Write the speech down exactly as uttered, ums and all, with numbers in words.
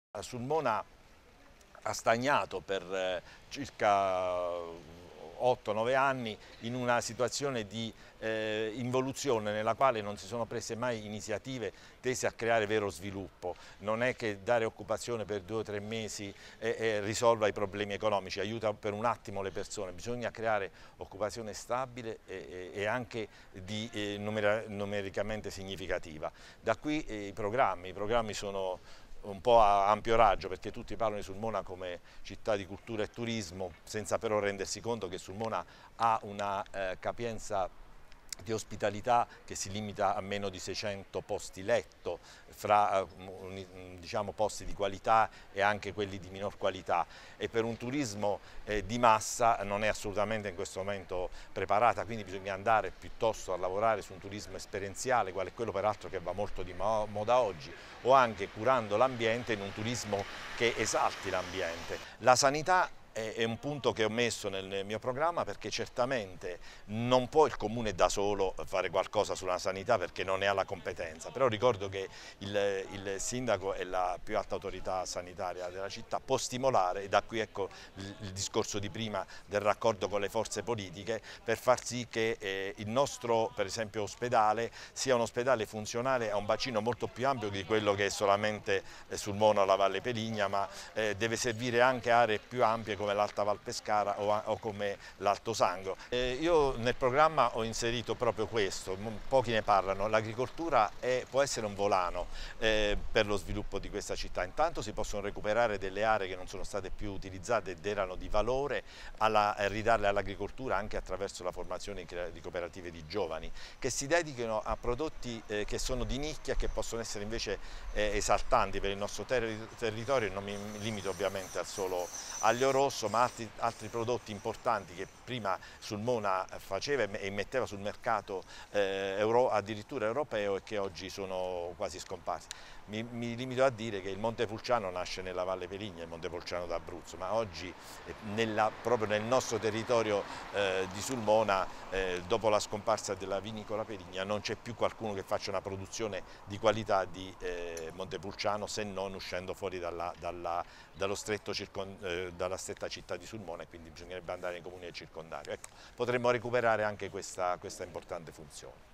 Sulmona ha stagnato per eh, circa otto nove anni in una situazione di eh, involuzione nella quale non si sono prese mai iniziative tese a creare vero sviluppo. Non è che dare occupazione per due o tre mesi e, e risolva i problemi economici, aiuta per un attimo le persone, bisogna creare occupazione stabile e, e anche di, eh, numera, numericamente significativa. Da qui eh, i programmi, i programmi sono un po' a ampio raggio, perché tutti parlano di Sulmona come città di cultura e turismo, senza però rendersi conto che Sulmona ha una eh, capienza di ospitalità che si limita a meno di seicento posti letto, fra diciamo, posti di qualità e anche quelli di minor qualità, e per un turismo eh, di massa non è assolutamente in questo momento preparata, quindi bisogna andare piuttosto a lavorare su un turismo esperienziale, quale è quello peraltro che va molto di moda oggi, o anche curando l'ambiente in un turismo che esalti l'ambiente. La sanità è un punto che ho messo nel mio programma, perché certamente non può il Comune da solo fare qualcosa sulla sanità perché non ne ha la competenza, però ricordo che il, il sindaco è la più alta autorità sanitaria della città, può stimolare, e da qui ecco il, il discorso di prima del raccordo con le forze politiche, per far sì che eh, il nostro per esempio ospedale sia un ospedale funzionale a un bacino molto più ampio di quello che è solamente eh, Sulmona o la Valle Peligna, ma eh, deve servire anche aree più ampie come l'Alta Val Pescara o, o come l'Alto Sangro. Eh, io nel programma ho inserito proprio questo, pochi ne parlano, l'agricoltura può essere un volano eh, per lo sviluppo di questa città. Intanto si possono recuperare delle aree che non sono state più utilizzate ed erano di valore, alla, eh, ridarle all'agricoltura anche attraverso la formazione di cooperative di giovani che si dedichino a prodotti eh, che sono di nicchia e che possono essere invece eh, esaltanti per il nostro ter territorio, e non mi limito ovviamente al solo aglio rosso, ma altri, altri prodotti importanti che prima Sulmona faceva e metteva sul mercato eh, euro, addirittura europeo, e che oggi sono quasi scomparsi. Mi, mi limito a dire che il Montepulciano nasce nella Valle Peligna, il Montepulciano d'Abruzzo, ma oggi eh, nella, proprio nel nostro territorio eh, di Sulmona, eh, dopo la scomparsa della vinicola Peligna, non c'è più qualcuno che faccia una produzione di qualità di eh, Montepulciano, se non uscendo fuori dalla, dalla, dallo stretto circon, eh, dalla stretta città di Sulmona, e quindi bisognerebbe andare nei comuni del circondario. Ecco, potremmo recuperare anche questa, questa importante funzione.